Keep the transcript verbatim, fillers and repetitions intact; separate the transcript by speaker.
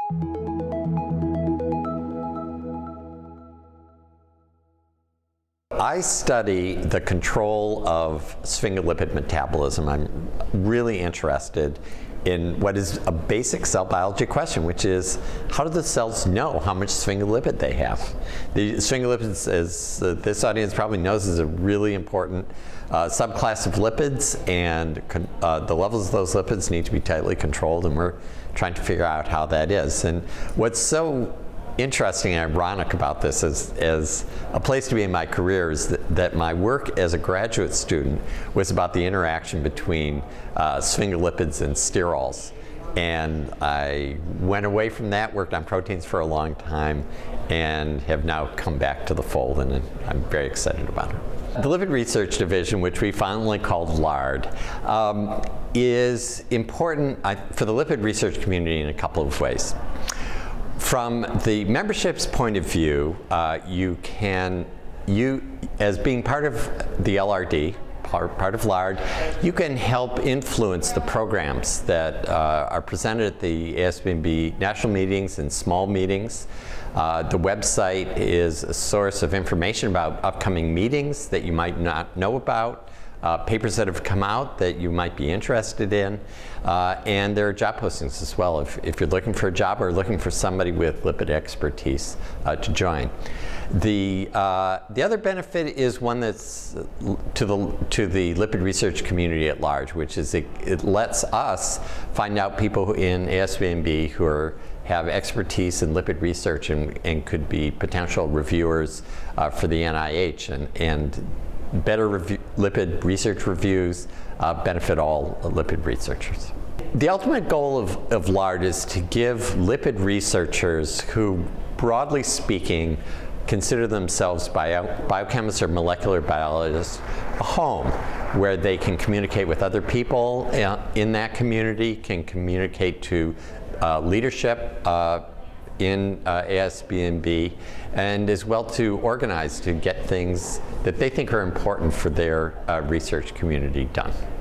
Speaker 1: I study the control of sphingolipid metabolism. I'm really interested in what is a basic cell biology question, which is, how do the cells know how much sphingolipid they have? The sphingolipids, as uh, this audience probably knows, is a really important uh, subclass of lipids, and uh, the levels of those lipids need to be tightly controlled, and we're trying to figure out how that is. And what's so interesting and ironic about this as, as a place to be in my career is that, that my work as a graduate student was about the interaction between uh, sphingolipids and sterols. And I went away from that, worked on proteins for a long time, and have now come back to the fold, and I'm very excited about it. The Lipid Research Division, which we finally called LARD, um, is important I, for the lipid research community in a couple of ways. From the membership's point of view, uh, you can, you, as being part of the L R D, part, part of LARD, you can help influence the programs that uh, are presented at the A S B M B national meetings and small meetings. Uh, the website is a source of information about upcoming meetings that you might not know about. Uh, papers that have come out that you might be interested in, uh, and there are job postings as well if, if you're looking for a job or looking for somebody with lipid expertise uh, to join. The, uh, the other benefit is one that's to the, to the lipid research community at large, which is it, it lets us find out people in A S B M B who are, have expertise in lipid research and, and could be potential reviewers uh, for the N I H, and, and better review, lipid research reviews uh, benefit all lipid researchers. The ultimate goal of, of LARD is to give lipid researchers who, broadly speaking, consider themselves bio, biochemists or molecular biologists a home where they can communicate with other people in that community, can communicate to uh, leadership uh, in uh, A S B M B, and as well to organize to get things that they think are important for their uh, research community done.